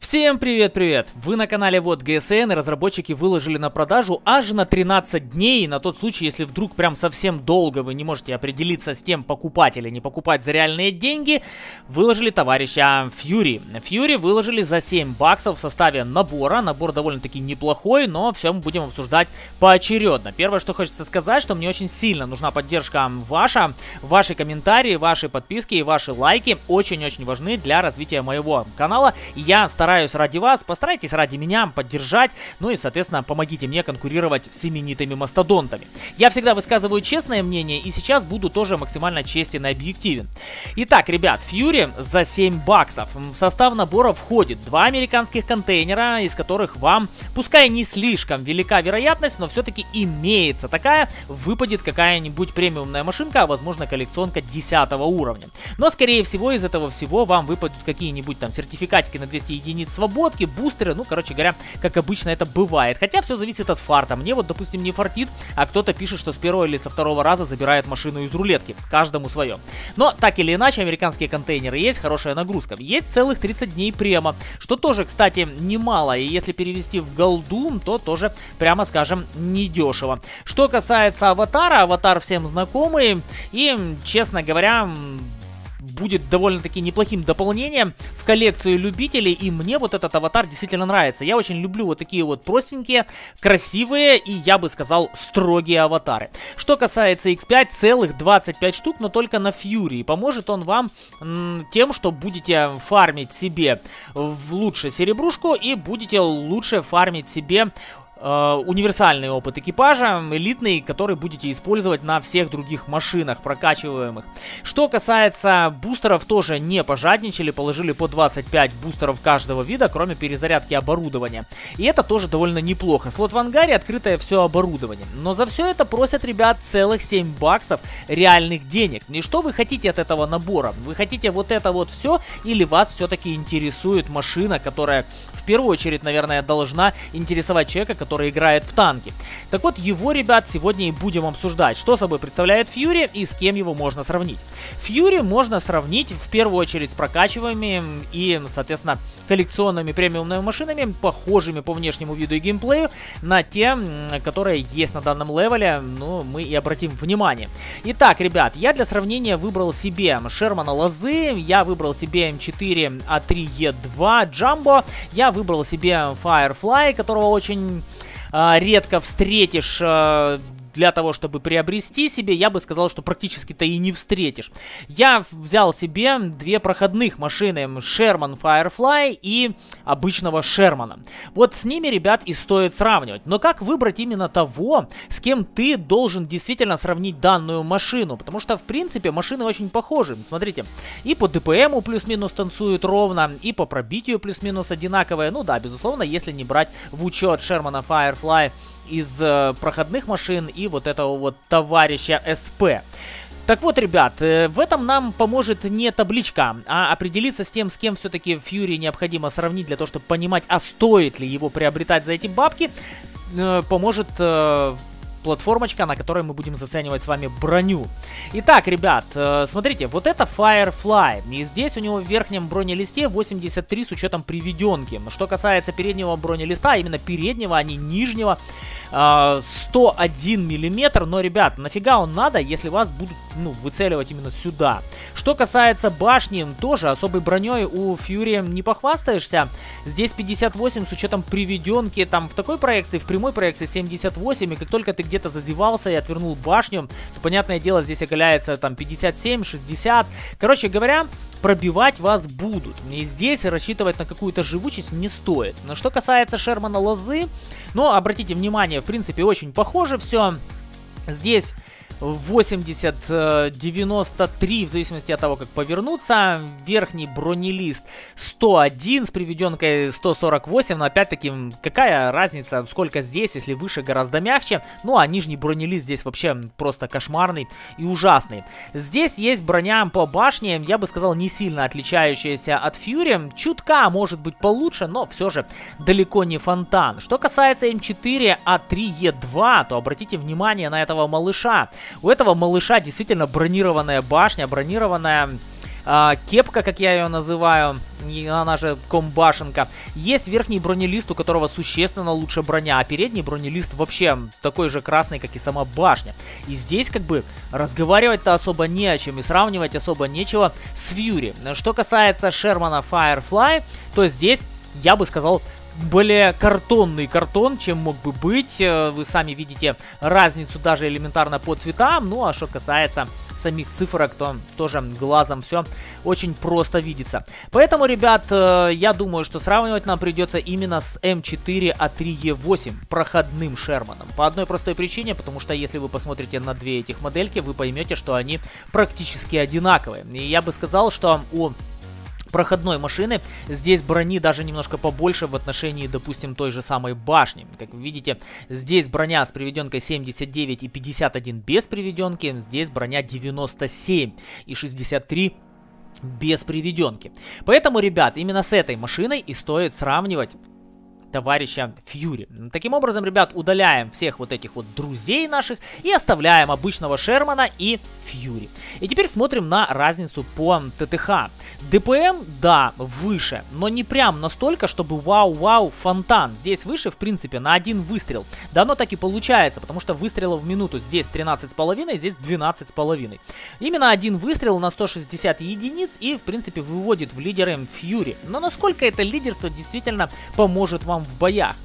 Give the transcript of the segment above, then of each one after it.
Всем привет-привет! Вы на канале Вот ГСН, и разработчики выложили на продажу аж на 13 дней, на тот случай, если вдруг прям совсем долго вы не можете определиться с тем, покупать или не покупать за реальные деньги, выложили товарища Fury. Fury выложили за 7 баксов в составе набора. Набор довольно-таки неплохой, но все мы будем обсуждать поочередно. Первое, что хочется сказать, что мне очень сильно нужна поддержка ваша. Ваши комментарии, ваши подписки и ваши лайки очень-очень важны для развития моего канала. Я стараюсь ради вас, постарайтесь ради меня поддержать, ну и, соответственно, помогите мне конкурировать с именитыми мастодонтами. Я всегда высказываю честное мнение, и сейчас буду тоже максимально честен и объективен. Итак, ребят, Fury за 7 баксов. В состав набора входит 2 американских контейнера, из которых вам, пускай не слишком велика вероятность, но все-таки имеется такая, выпадет какая-нибудь премиумная машинка, а возможно коллекционка 10 уровня. Но, скорее всего, из этого всего вам выпадут какие-нибудь там сертификатики на 200 единиц свободки, бустеры, ну, короче говоря, как обычно это бывает. Хотя все зависит от фарта. Мне вот, допустим, не фартит, а кто-то пишет, что с первого или со второго раза забирает машину из рулетки. Каждому свое. Но, так или иначе, американские контейнеры есть, хорошая нагрузка. Есть целых 30 дней према, что тоже, кстати, немало. И если перевести в голду, то тоже, прямо скажем, недешево. Что касается аватара, аватар всем знакомый. И, честно говоря, будет довольно-таки неплохим дополнением в коллекцию любителей, и мне вот этот аватар действительно нравится. Я очень люблю вот такие вот простенькие, красивые и, я бы сказал, строгие аватары. Что касается X5, целых 25 штук, но только на Fury. Поможет он вам тем, что будете фармить себе лучше серебрушку и будете лучше фармить себе универсальный опыт экипажа, элитный, который будете использовать на всех других машинах прокачиваемых. Что касается бустеров, тоже не пожадничали, положили по 25 бустеров каждого вида, кроме перезарядки оборудования. И это тоже довольно неплохо. Слот в ангаре, открытое все оборудование. Но за все это просят, ребят, целых 7 баксов реальных денег. И что вы хотите от этого набора? Вы хотите вот это вот все, или вас все-таки интересует машина, которая в первую очередь, наверное, должна интересовать человека, который играет в танки? Так вот, его, ребят, сегодня и будем обсуждать, что собой представляет Fury и с кем его можно сравнить. Fury можно сравнить в первую очередь с прокачиваемыми и, соответственно, коллекционными премиумными машинами, похожими по внешнему виду и геймплею на те, которые есть на данном левеле, ну, мы и обратим внимание. Итак, ребят, я для сравнения выбрал себе Шермана Лозы, я выбрал себе М4 А3Е2 Джамбо, я выбрал себе Firefly, которого очень редко встретишь для того, чтобы приобрести себе, я бы сказал, что практически-то и не встретишь. Я взял себе 2 проходных машины, Sherman Firefly и обычного Шермана. Вот с ними, ребят, и стоит сравнивать. Но как выбрать именно того, с кем ты должен действительно сравнить данную машину? Потому что, в принципе, машины очень похожи. Смотрите, и по ДПМу плюс-минус танцуют ровно, и по пробитию плюс-минус одинаковые. Ну да, безусловно, если не брать в учет Sherman Firefly из проходных машин и вот этого вот товарища СП. Так вот, ребят, в этом нам поможет не табличка, а определиться с тем, с кем все-таки Fury необходимо сравнить для того, чтобы понимать, а стоит ли его приобретать за эти бабки, поможет платформочка, на которой мы будем заценивать с вами броню. Итак, ребят, смотрите, вот это Firefly. И здесь у него в верхнем бронелисте 83 с учетом приведенки. Что касается переднего бронелиста, именно переднего, а не нижнего, 101 миллиметр. Но, ребят, нафига он надо, если вас будут, ну, выцеливать именно сюда? Что касается башни, тоже особой броней у Fury не похвастаешься. Здесь 58 с учетом приведенки. Там в такой проекции, в прямой проекции 78. И как только ты где-то зазевался и отвернул башню, то, понятное дело, здесь оголяется там 57, 60. Короче говоря, пробивать вас будут. И здесь рассчитывать на какую-то живучесть не стоит. Но что касается Шермана Лозы, ну, обратите внимание, в принципе, очень похоже все. Здесь 80-93, в зависимости от того, как повернуться. Верхний бронелист 101 с приведенкой 148, но опять-таки, какая разница, сколько здесь, если выше гораздо мягче. Ну, а нижний бронелист здесь вообще просто кошмарный и ужасный. Здесь есть броня по башне, я бы сказал, не сильно отличающаяся от Fury. Чутка может быть получше, но все же далеко не фонтан. Что касается М4 А3Е2, то обратите внимание на этого малыша. У этого малыша действительно бронированная башня, бронированная кепка, как я ее называю, она же комбашенка. Есть верхний бронелист, у которого существенно лучше броня, а передний бронелист вообще такой же красный, как и сама башня. И здесь как бы разговаривать-то особо не о чем и сравнивать особо нечего с Фьюри. Что касается Шермана Firefly, то здесь я бы сказал более картонный картон, чем мог бы быть. Вы сами видите разницу даже элементарно по цветам. Ну а что касается самих цифрок, то тоже глазом все очень просто видится. Поэтому, ребят, я думаю, что сравнивать нам придется именно с М4А3Е8 проходным Шерманом. По одной простой причине, потому что если вы посмотрите на две этих модельки, вы поймете, что они практически одинаковые. И я бы сказал, что у проходной машины здесь брони даже немножко побольше в отношении, допустим, той же самой башни. Как вы видите, здесь броня с приведенкой 79 и 51 без приведенки, здесь броня 97 и 63 без приведенки. Поэтому, ребят, именно с этой машиной и стоит сравнивать товарища Фьюри. Таким образом, ребят, удаляем всех вот этих вот друзей наших и оставляем обычного Шермана и Фьюри. И теперь смотрим на разницу по ТТХ. ДПМ, да, выше, но не прям настолько, чтобы вау-вау фонтан. Здесь выше, в принципе, на один выстрел. Да оно так и получается, потому что выстрелов в минуту здесь 13,5, здесь 12,5. Именно один выстрел на 160 единиц и, в принципе, выводит в лидеры Фьюри. Но насколько это лидерство действительно поможет вам в боях?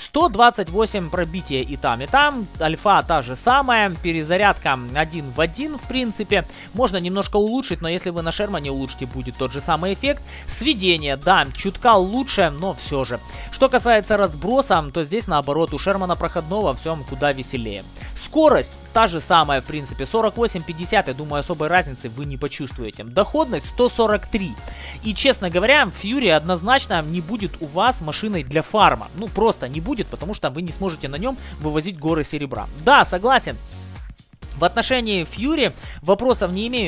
128 пробития и там, альфа та же самая, перезарядка один в один, в принципе. Можно немножко улучшить, но если вы на Шермане улучшите, будет тот же самый эффект. Сведение, да, чутка лучше, но все же. Что касается разброса, то здесь наоборот, у Шермана проходного все куда веселее. Скорость та же самая, в принципе, 48-50, я думаю, особой разницы вы не почувствуете. Доходность 143. И, честно говоря, Фьюри однозначно не будет у вас машиной для фарма. Ну, просто не будет, потому что вы не сможете на нем вывозить горы серебра. Да, согласен. В отношении Фьюри вопросов не имею,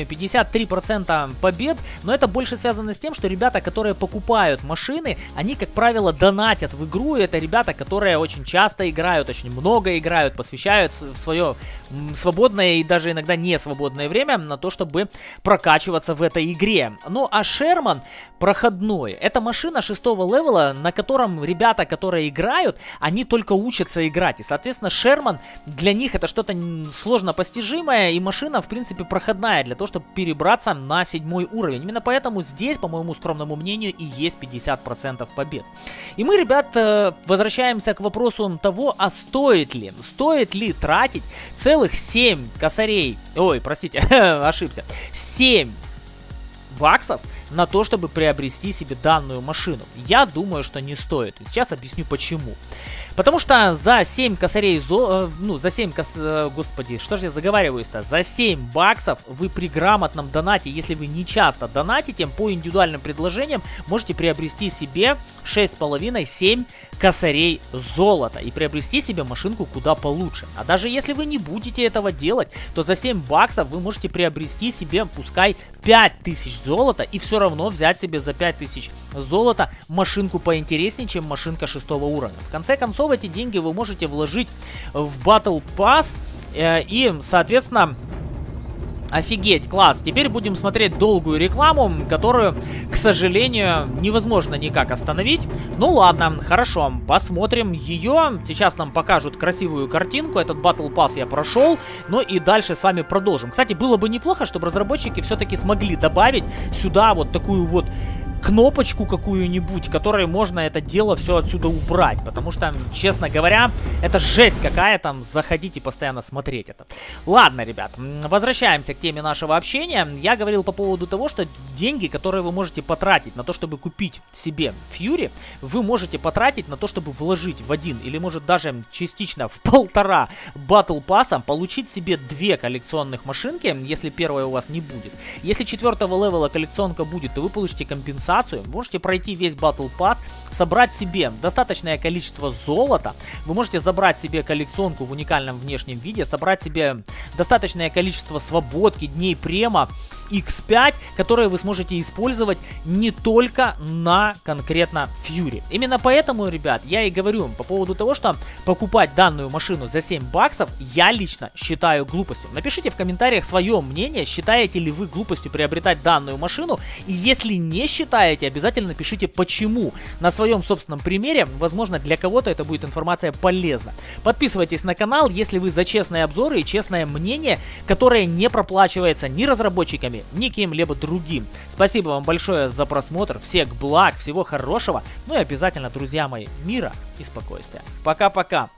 53% побед, но это больше связано с тем, что ребята, которые покупают машины, они, как правило, донатят в игру, и это ребята, которые очень часто играют, очень много играют, посвящают свое свободное и даже иногда не свободное время на то, чтобы прокачиваться в этой игре. Ну а Шерман проходной, это машина 6-го левела, на котором ребята, которые играют, они только учатся играть, и, соответственно, Шерман для них это что-то сложно постижимое, и машина, в принципе, проходная для того, чтобы перебраться на 7-й уровень. Именно поэтому здесь, по моему скромному мнению, и есть 50% побед. И мы, ребят, возвращаемся к вопросу того, а стоит ли тратить целых 7 косарей, ой, простите, ошибся, 7 баксов на то, чтобы приобрести себе данную машину. Я думаю, что не стоит. И сейчас объясню почему. Потому что за 7 косарей, господи, что же я заговариваюсь-то? За 7 баксов вы при грамотном донате, если вы не часто донатите, по индивидуальным предложениям можете приобрести себе 6,5-7 косарей золота и приобрести себе машинку куда получше. А даже если вы не будете этого делать, то за 7 баксов вы можете приобрести себе, пускай, 5000 золота и все равно взять себе за 5000 золота машинку поинтереснее, чем машинка 6-го уровня. В конце концов, эти деньги вы можете вложить в Battle Pass и, соответственно, офигеть, класс. Теперь будем смотреть долгую рекламу, которую, к сожалению, невозможно никак остановить. Ну ладно, хорошо, посмотрим ее. Сейчас нам покажут красивую картинку. Этот Battle Pass я прошел. Ну и дальше с вами продолжим. Кстати, было бы неплохо, чтобы разработчики все-таки смогли добавить сюда вот такую вот кнопочку какую-нибудь, которой можно это дело все отсюда убрать, потому что, честно говоря, это жесть какая-то, заходить и постоянно смотреть это. Ладно, ребят, возвращаемся к теме нашего общения. Я говорил по поводу того, что деньги, которые вы можете потратить на то, чтобы купить себе Фьюри, вы можете потратить на то, чтобы вложить в один или, может, даже частично в 1,5 Battle Pass'а, получить себе 2 коллекционных машинки, если первая у вас не будет. Если 4-го левела коллекционка будет, то вы получите компенсацию. Можете пройти весь Battle Pass, собрать себе достаточное количество золота. Вы можете забрать себе коллекционку в уникальном внешнем виде, собрать себе достаточное количество свободки, дней према X5, которые вы сможете использовать не только на конкретно Fury. Именно поэтому, ребят, я и говорю по поводу того, что покупать данную машину за 7 баксов я лично считаю глупостью. Напишите в комментариях свое мнение, считаете ли вы глупостью приобретать данную машину, и если не считаете, обязательно напишите почему. На своем собственном примере, возможно, для кого-то это будет информация полезна. Подписывайтесь на канал, если вы за честные обзоры и честное мнение, которое не проплачивается ни разработчиками, ни кем-либо другим. Спасибо вам большое за просмотр, всех благ, всего хорошего, ну и обязательно, друзья мои, мира и спокойствия. Пока-пока!